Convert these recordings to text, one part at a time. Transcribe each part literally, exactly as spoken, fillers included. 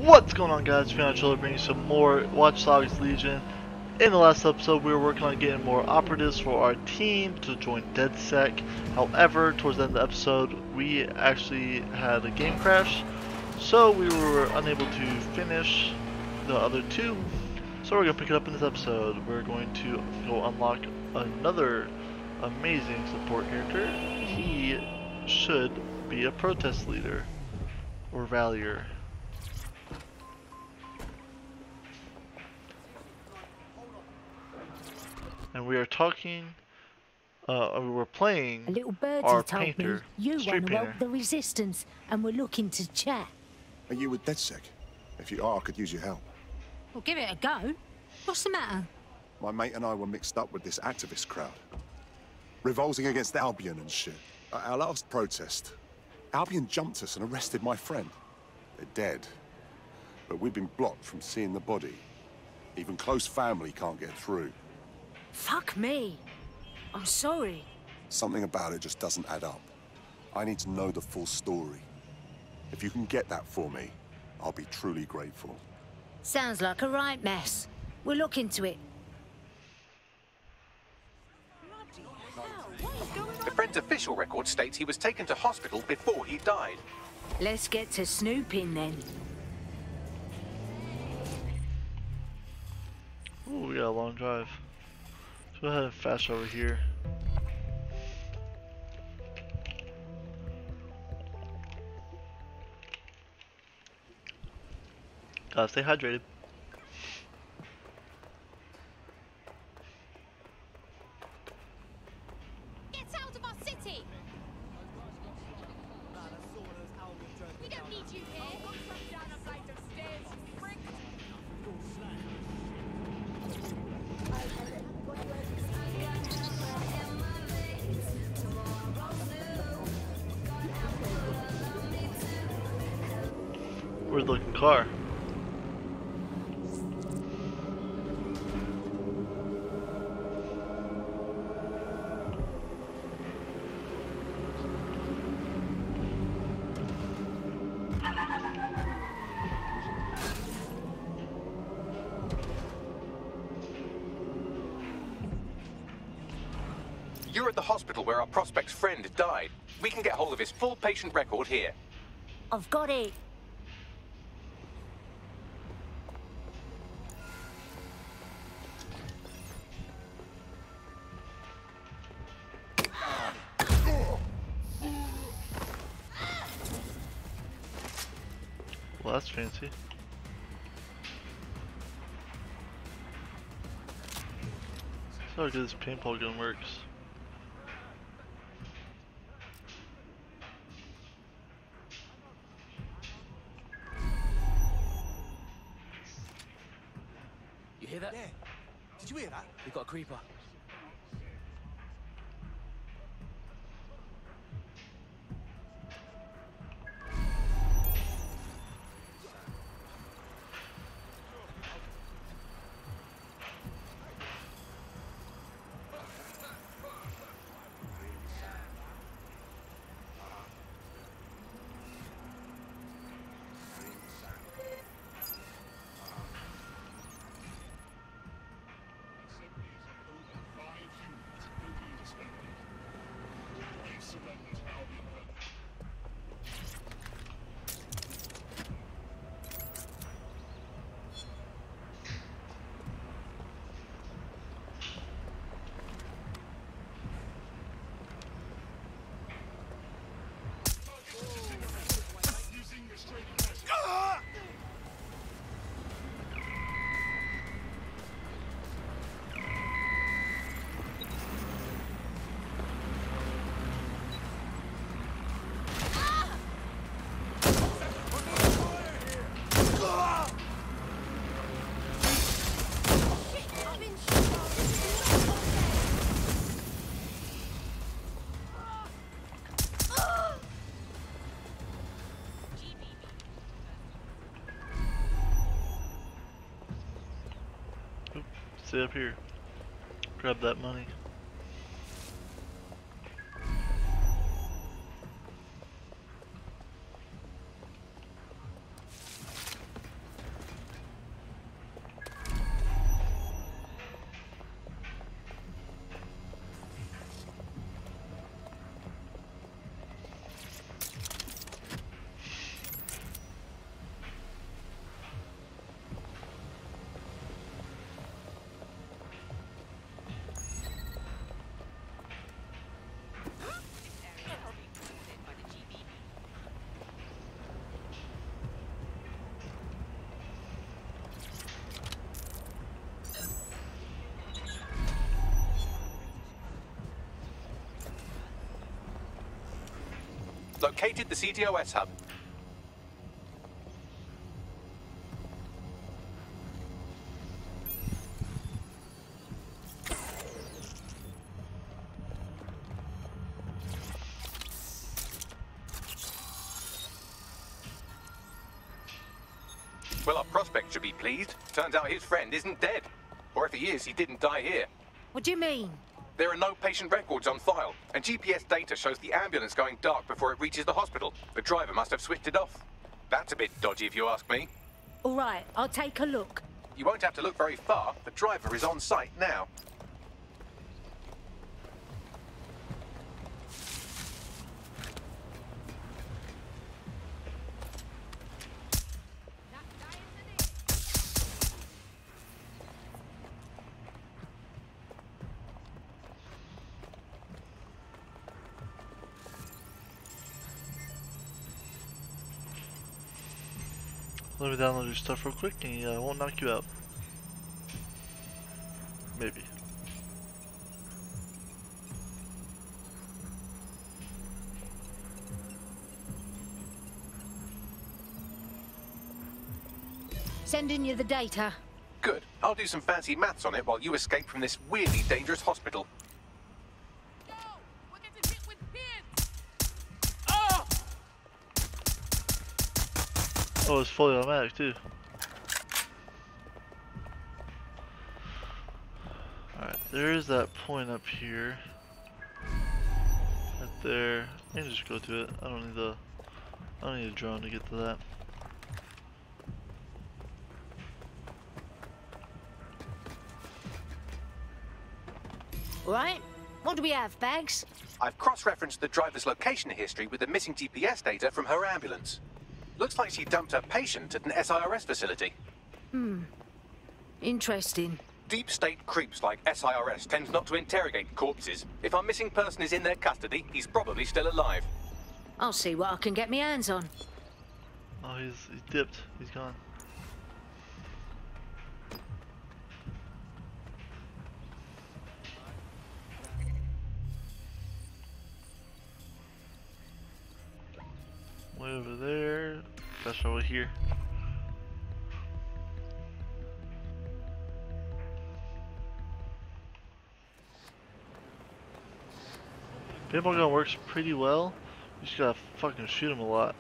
What's going on, guys? Fiona bringing you some more Watch Dogs Legion. In the last episode, we were working on getting more operatives for our team to join DedSec. However, towards the end of the episode, we actually had a game crash, so we were unable to finish the other two. So we're going to pick it up in this episode. We're going to go unlock another amazing support character. He should be a protest leader or rallier. And we are talking, uh, we were playing A little birdie our told painter, me you street want to painter. help the resistance and we're looking to chat. Are you with DedSec? If you are, I could use your help. Well, give it a go. What's the matter? My mate and I were mixed up with this activist crowd. Revolting against Albion and shit. At our last protest, Albion jumped us and arrested my friend. They're dead. But we've been blocked from seeing the body. Even close family can't get through. Fuck me. I'm sorry. Something about it just doesn't add up. I need to know the full story. If you can get that for me, I'll be truly grateful. Sounds like a right mess. We'll look into it. The friend's official record states he was taken to hospital before he died. Let's get to snooping then. Ooh, we got a long drive. Let's go ahead and fast over here. Gotta stay hydrated. Get out of our city! We don't need you here. Down a flight of stairs, you prick. Where's the looking car? You're at the hospital where our prospect's friend died. We can get hold of his full patient record here. I've got it. Well, that's fancy. That's how good this paintball gun works. You hear that? Yeah. Did you hear that? We've got a creeper. Stay up here. Grab that money. Located the C T O S hub. Well, our prospect should be pleased. Turns out his friend isn't dead. Or if he is, he didn't die here. What do you mean? There are no patient records on file, and G P S data shows the ambulance going dark before it reaches the hospital. The driver must have switched it off. That's a bit dodgy if you ask me. All right, I'll take a look. You won't have to look very far. The driver is on site now. Let me download your stuff real quick and uh, I won't knock you out. Maybe. Sending you the data. Good. I'll do some fancy maths on it while you escape from this weirdly dangerous hospital. Go! We're getting hit with pins! Oh! Oh, it's fully automatic too. Alright, there is that point up here. Right there. I can just go to it. I don't need the I don't need a drone to get to that. Right? What do we have, Bags? I've cross-referenced the driver's location history with the missing G P S data from her ambulance. Looks like she dumped her patient at an S I R S facility. Hmm. Interesting. Deep state creeps like S I R S tend not to interrogate corpses. If our missing person is in their custody, he's probably still alive. I'll see what I can get my hands on. Oh, he's he's dipped. He's gone. Way over there. That's over here. Paintball gun works pretty well. You just gotta fucking shoot him a lot.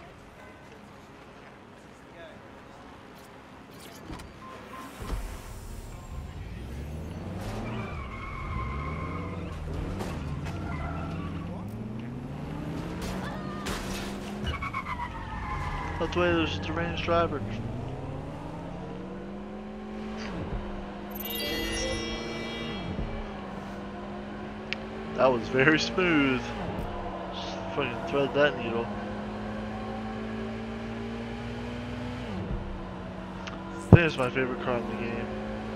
That's the way there's a range driver. That was very smooth. Just fucking thread that needle. I think it's my favorite car in the game.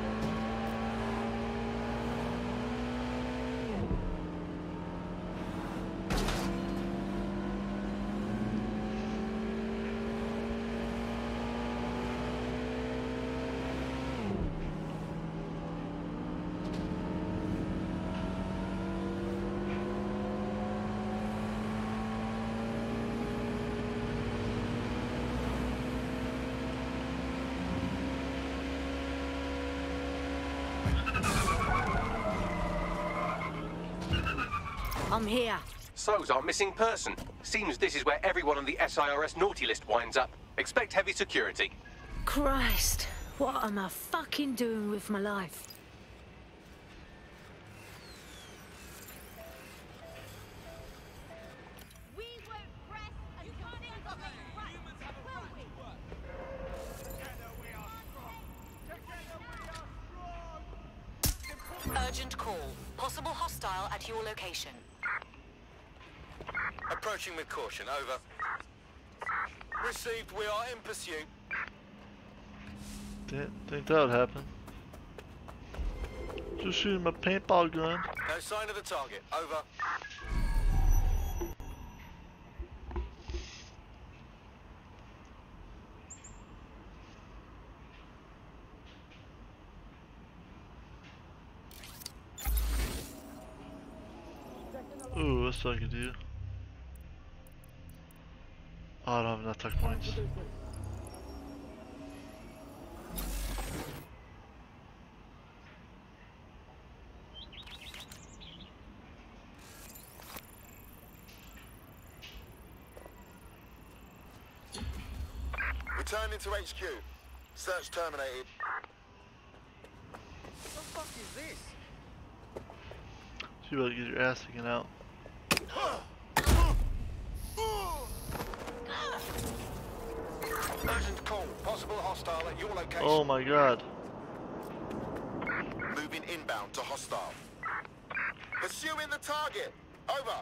I'm here. So's our missing person. Seems this is where everyone on the S I R S naughty list winds up. Expect heavy security. Christ, what am I fucking doing with my life? We won't press until things are made right, will we? Urgent call. Possible hostile at your location. Approaching with caution, over. Received, we are in pursuit. Didn't think that would happen. Just shooting my paintball gun. No sign of the target, over. Ooh, that's what I could do. Oh, I don't have enough tuck points. Returning to H Q. Search terminated. What the fuck is this? So you better get your ass taken out. Urgent call. Possible hostile at your location. Oh my god. Moving inbound to hostile. Pursuing the target. Over.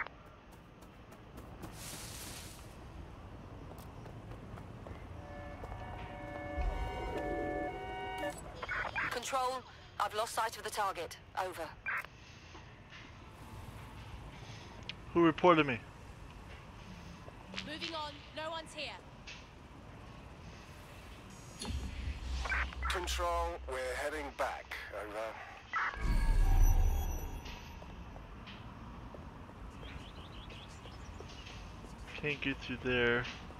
Control, I've lost sight of the target. Over. Who reported me? Moving on. No one's here. Control, we're heading back. Over. Can't get through there.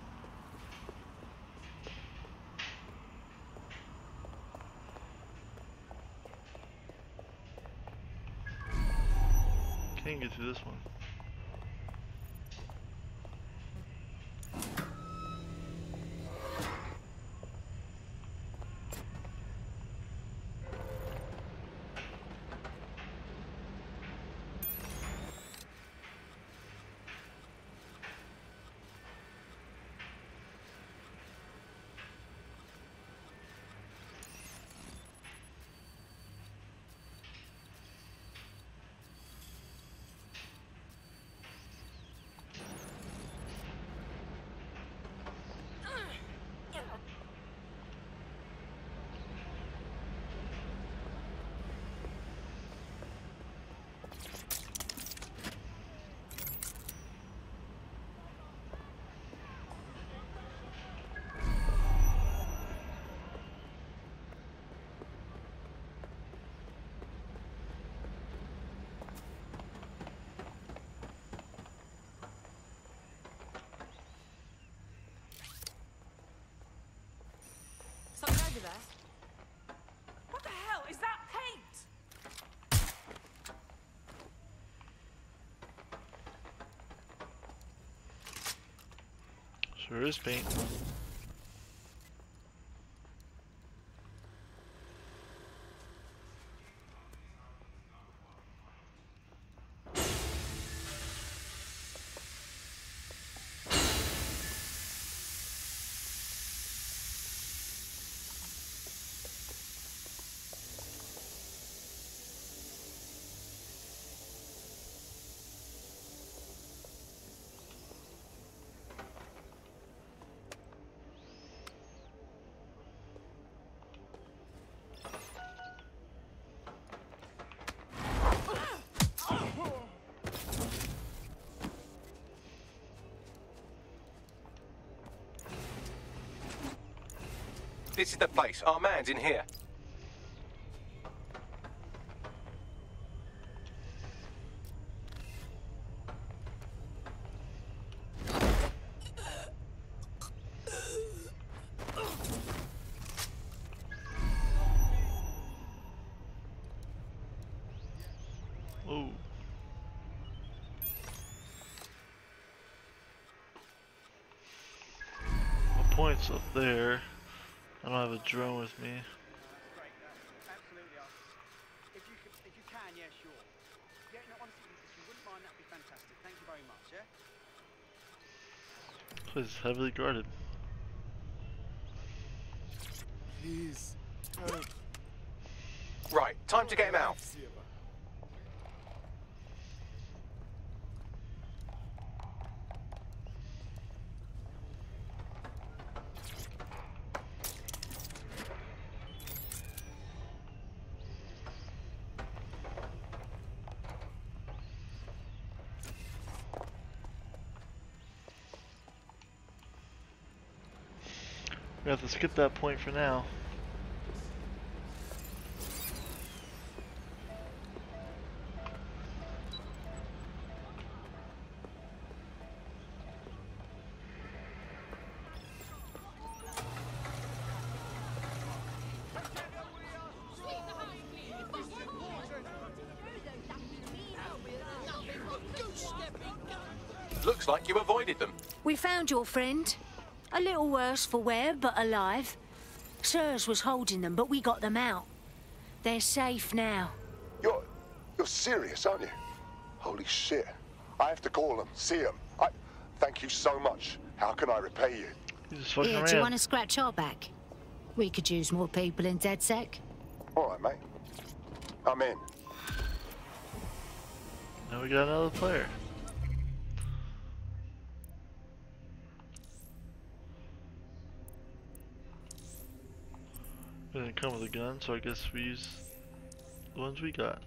Can't get through this one. Something over there. What the hell? Is that paint? Sure is paint. This is the place. Our man's in here. Oh. My point's up there. I don't have a drone with me. Great, uh, absolutely. I'll, if you can, if you can, yeah, sure. Yeah, no, honestly, if you wouldn't mind, that'd be fantastic. Thank you very much, yeah? This place is heavily guarded. Please. Help. Right, time to get him out. We have to skip that point for now. Looks like you avoided them. We found your friend. A little worse for wear, but alive. Sirs was holding them, but we got them out. They're safe now. You're... you're serious, aren't you? Holy shit. I have to call them, see them. I... Thank you so much. How can I repay you? He's just fucking Here, around. do you want to scratch our back? We could use more people in DedSec. All right, mate. I'm in. Now we got another player. It didn't come with a gun, so I guess we use the ones we got.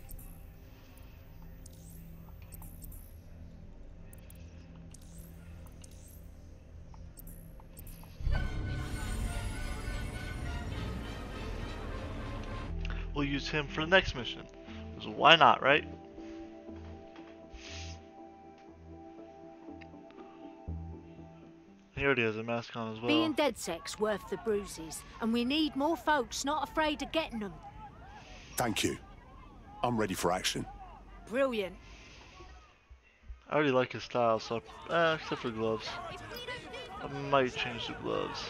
We'll use him for the next mission. So why not, right? He already has a mask on as well. Being DedSec's worth the bruises, and we need more folks not afraid of getting them. Thank you. I'm ready for action. Brilliant. I already like his style, so uh, except for gloves. I might change the gloves.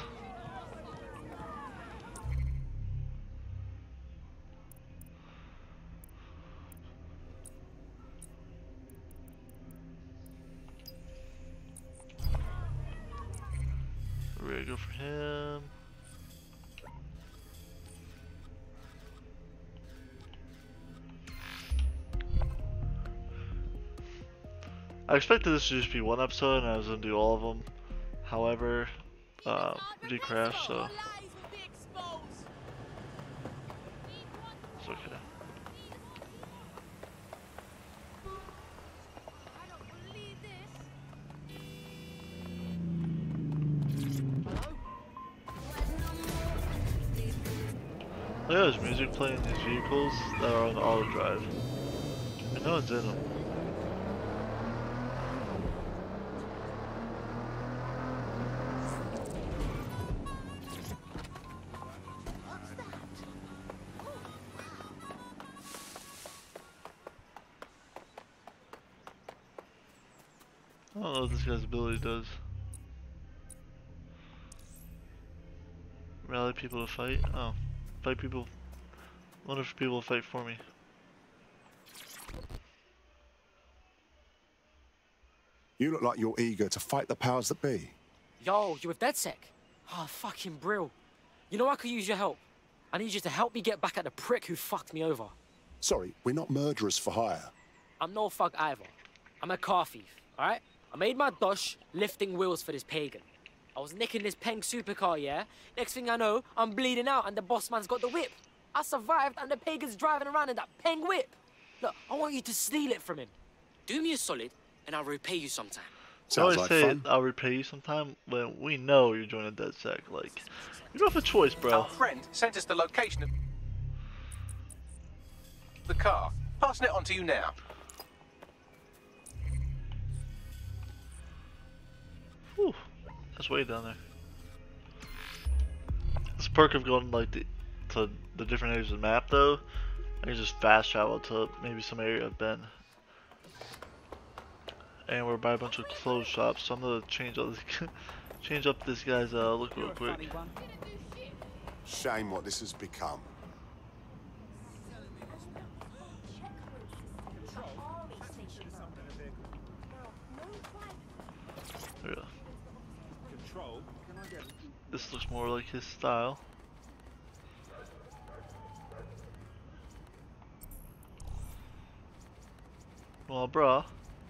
We're gonna go for him. I expected this to just be one episode and I was gonna do all of them. However, uh, we did crash, so it's okay. Look at this music playing in these vehicles that are on auto drive. And no one's in them. I don't know what this guy's ability does. Rally people to fight? Oh. Fight people. Wonder if people will fight for me. You look like you're eager to fight the powers that be. Yo, you with DedSec? Oh, fucking brill. You know I could use your help. I need you to help me get back at the prick who fucked me over. Sorry, we're not murderers for hire. I'm no fuck either. I'm a car thief, alright? I made my dosh lifting wheels for this pagan. I was nicking this Peng supercar, yeah? Next thing I know, I'm bleeding out and the boss man's got the whip. I survived and the pagan's driving around in that Peng whip. Look, I want you to steal it from him. Do me a solid and I'll repay you sometime. I always Sounds like say fun. I'll repay you sometime when we know you're joining DedSec. Like, you don't have a choice, bro. Our friend sent us the location of the car. Passing it on to you now. Whew, that's way down there. This perk of going like the, to the different areas of the map, though, I can just fast travel to maybe some area I've been. And we're by a bunch of clothes shops, so I'm gonna change up this, change up this guy's uh, look real quick. Shame what this has become. Yeah. This looks more like his style. Well, bruh.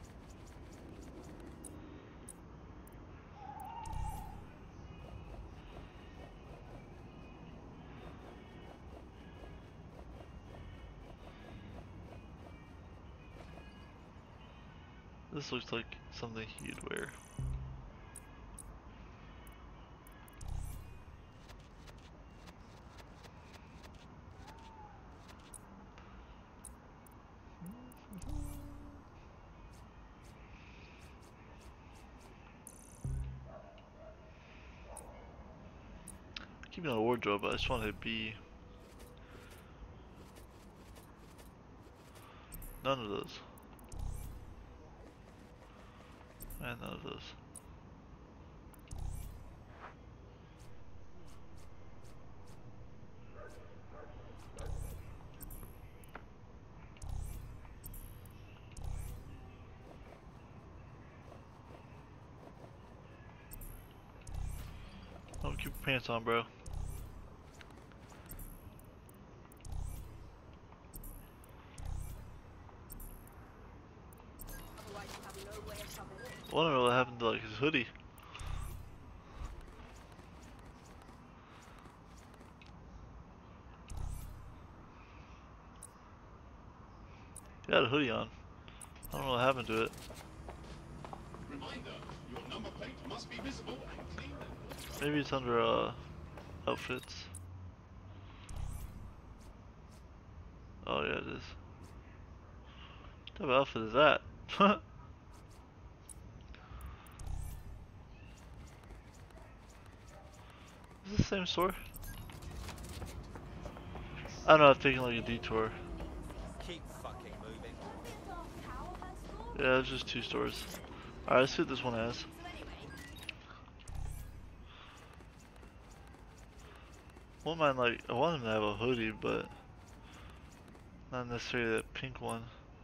This looks like something he'd wear. Keep it on a wardrobe, but I just want it to be none of those. Man, none of those. Oh, keep your pants on, bro. I wanna know what happened to like his hoodie. He had a hoodie on. I don't know what happened to it. Reminder, your number plate must be visible and clean. Maybe it's under uh outfits. Oh yeah, it is. What type of outfit is that? Is this the same store? I don't know, I've taken like a detour. Keep fucking moving. Yeah, it's just two stores. Alright, let's see what this one has. Wouldn't mind like, I want him to have a hoodie, but not necessarily that pink one.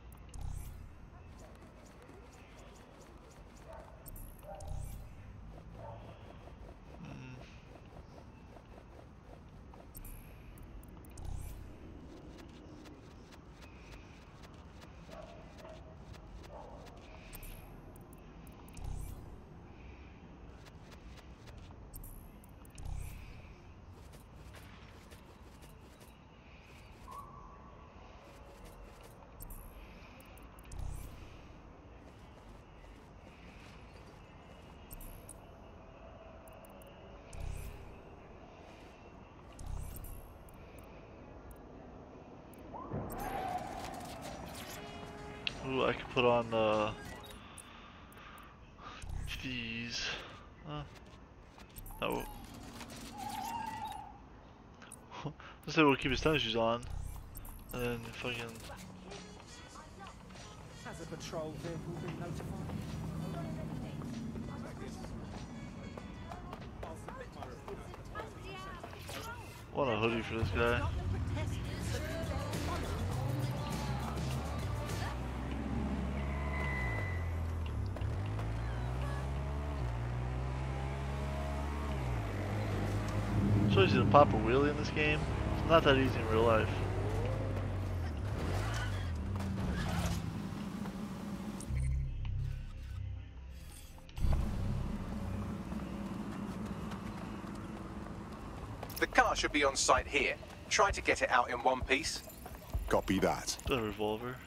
Ooh, I could put on uh, these. Huh? No. Let's say we'll keep his tennis shoes on, and then fucking. Has a patrol vehicle been notified? Want a hoodie for this guy? So easy to pop a wheelie in this game. It's not that easy in real life. The car should be on site here. Try to get it out in one piece. Copy that. The revolver.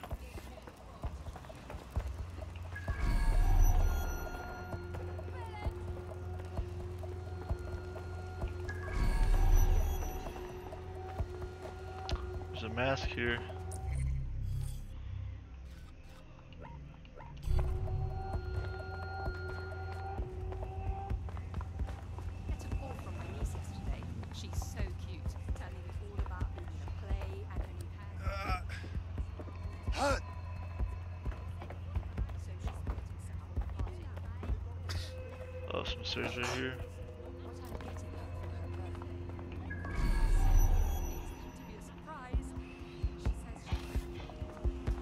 There's a mask here. Get a call from my niece yesterday. She's so cute, telling me all about being in a play and her new hand. Hurt. So she's meeting someone at the party. Oh, some stairs right here. What I'm getting her for her birthday. It's to be a surprise. She says she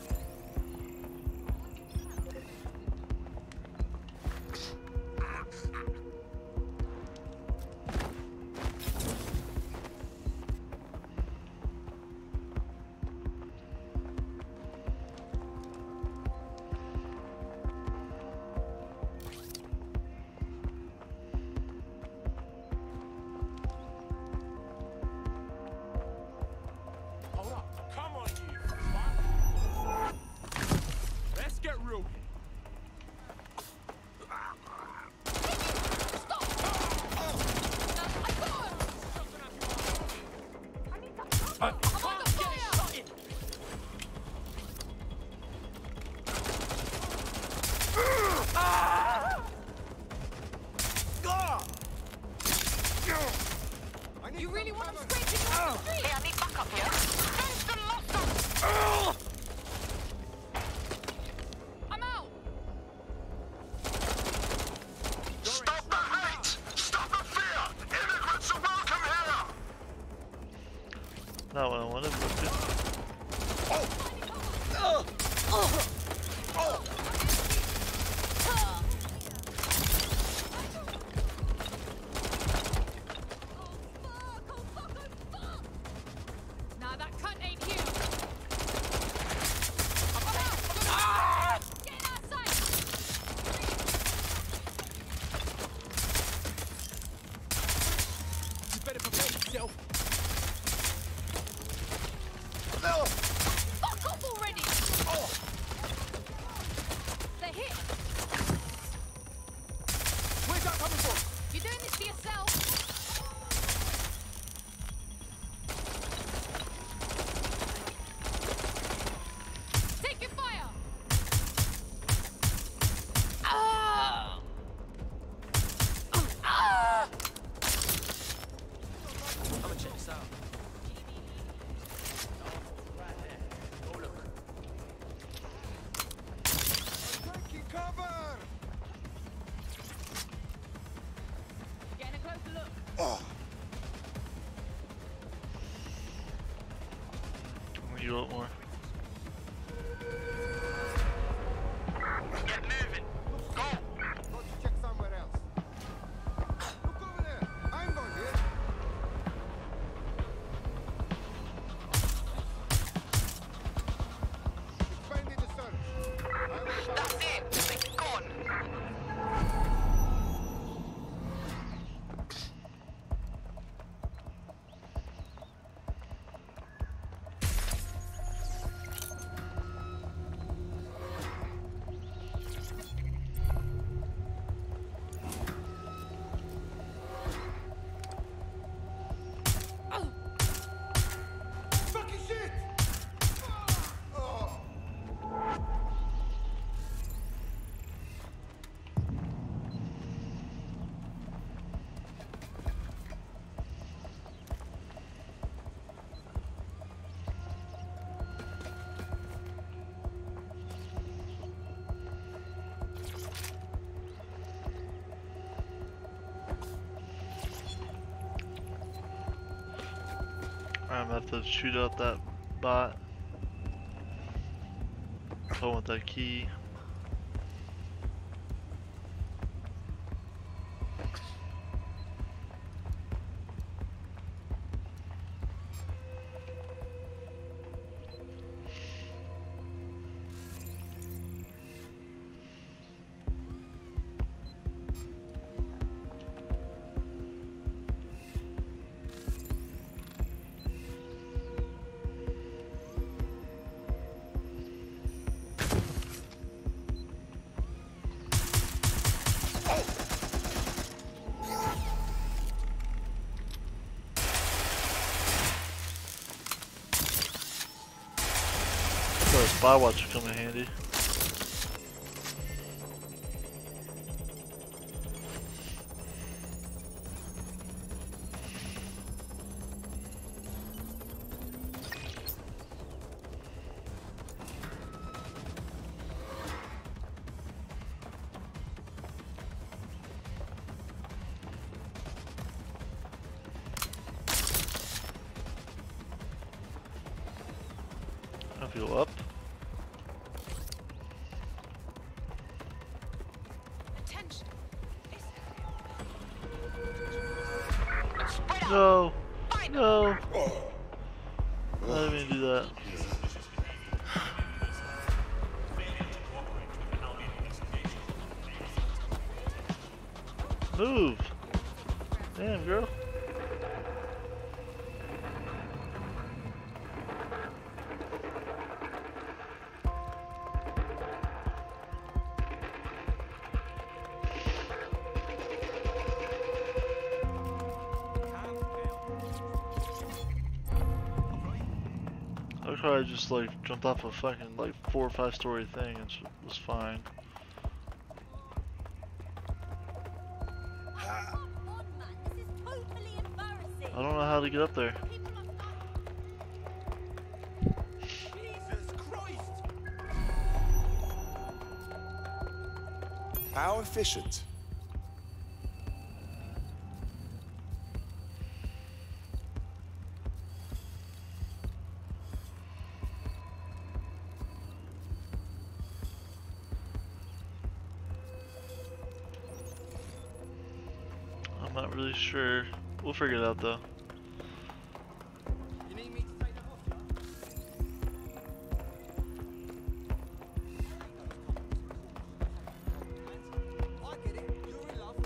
Hold up. Come on, you fuck. Let's get real. You really want to scrape it off the street? Hey, I need backup here. Send some muscle! I'm out! Not what I wanted, but good. Oh! Oh! Oh! Nah, that cunt ain't you. Get outside. You better prepare yourself. No! Fuck off already. Oh! They're hit. Where's that coming from? You're doing this for yourself. Taking fire. Ah! Ah! I'm gonna check this out. Taking cover! Getting a closer look. Oh! You want more? Get moving! Go! Got to check somewhere else. Look over there! I'm going here! Expanding the search. I will That's it. Gone. fucking shit! Oh! I'm gonna have to shoot out that bot. I want that key. So a spy watch will come in handy. I'll go up. Attention. No! No! I didn't mean to do that. Move! Damn, girl. I probably just like jumped off a fucking like four or five story thing and it was fine. I don't know how to get up there. Jesus Christ! How efficient. I'm not really sure. We'll figure it out though. You need me to take them off, yeah? I get it. You're in love.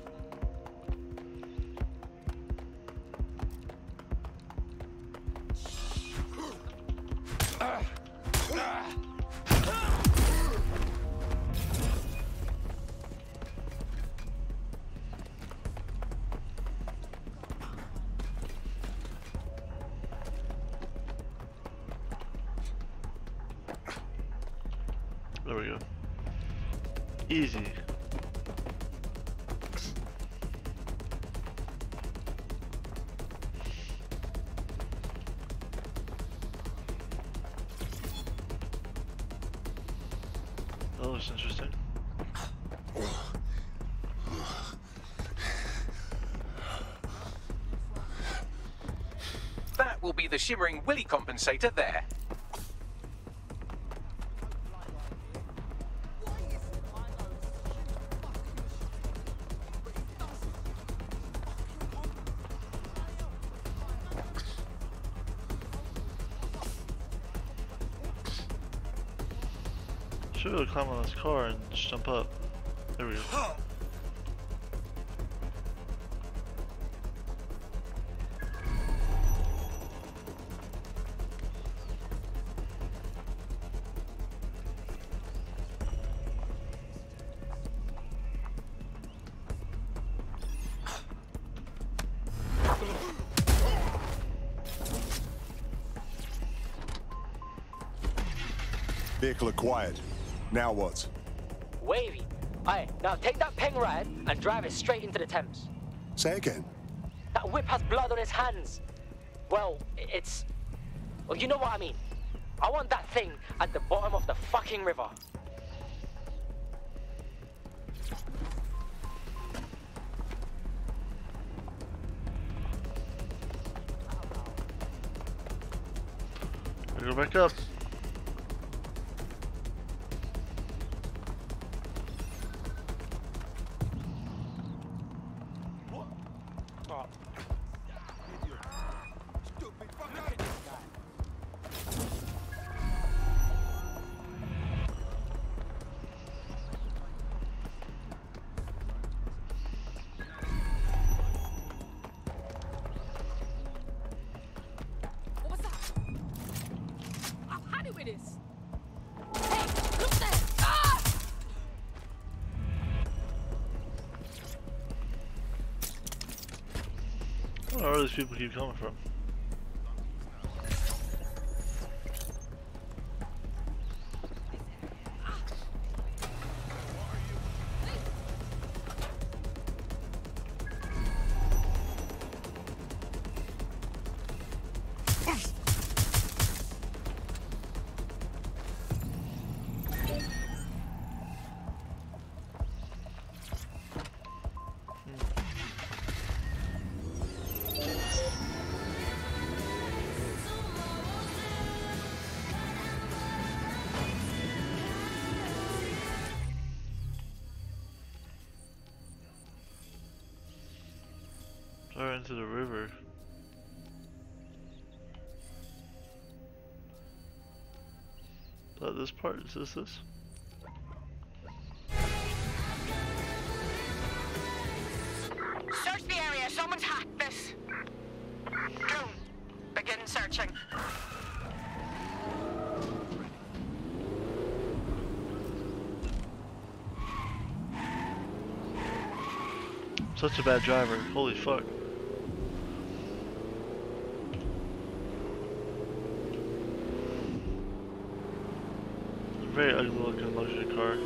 There we go. Easy. That looks interesting. That will be the shimmering willy compensator there. Should be able to climb on this car and just jump up. There we go. Vehicle acquired. Now what? Wavy. Aye, now take that peng ride and drive it straight into the Thames. Say again. That whip has blood on his hands. Well, i- it's... Well, you know what I mean. I want that thing at the bottom of the fucking river. Go back up. What was that? I've had it with this. Hey, look there! Ah! Where are these people keep coming from? Or into the river. But this part, is this this? Search the area. Someone's hacked this. June, begin searching. Such a bad driver. Holy fuck. Very ugly looking luxury car.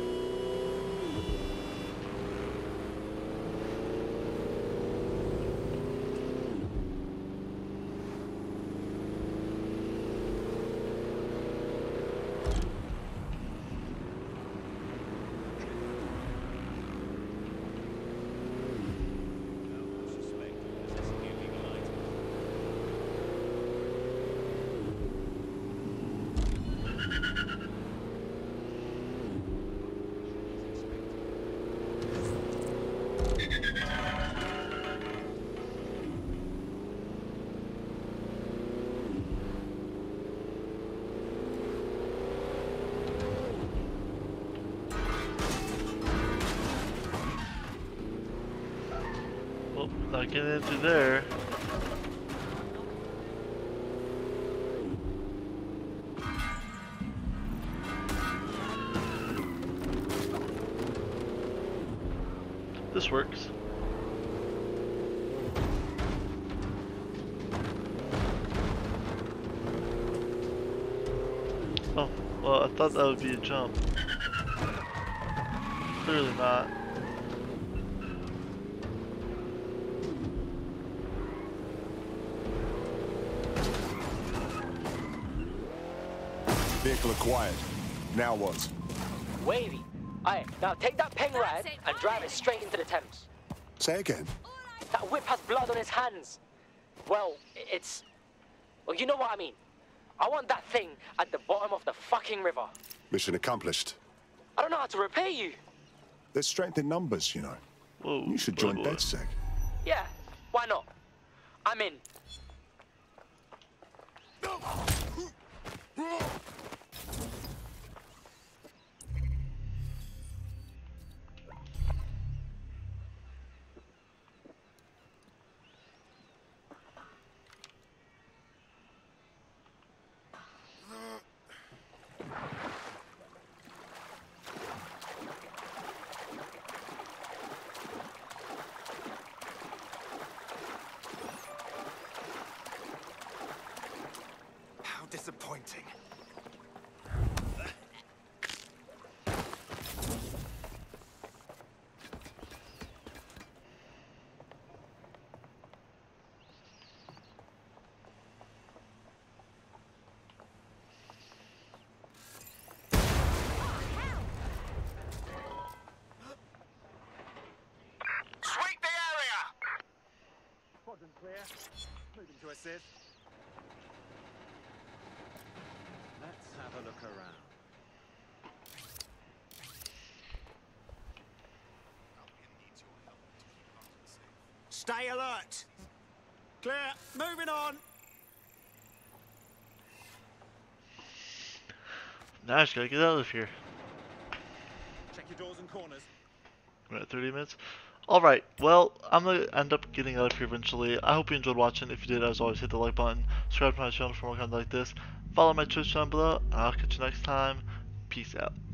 Can't get into there. This works. Oh, well, I thought that would be a jump. Clearly not. Vehicle acquired. Now what? Wavy. Aye, now take that peng ride and drive it straight into the Thames. Say again. That whip has blood on his hands. Well, it's... Well, you know what I mean. I want that thing at the bottom of the fucking river. Mission accomplished. I don't know how to repay you. There's strength in numbers, you know. Whoa, You should whoa, join whoa. DedSec. Yeah, why not? I'm in. How disappointing. Sweep the area! Quadrant clear. Moving to assist. Let's have a look around. Stay alert! Clear. Moving on! Now I just gotta get out of here. Check your doors and corners. We're at thirty minutes. Alright, well, I'm gonna end up getting out of here eventually. I hope you enjoyed watching. If you did, as always, hit the like button. Subscribe to my channel for more content like this. Follow my Twitch down below, and I'll catch you next time. Peace out.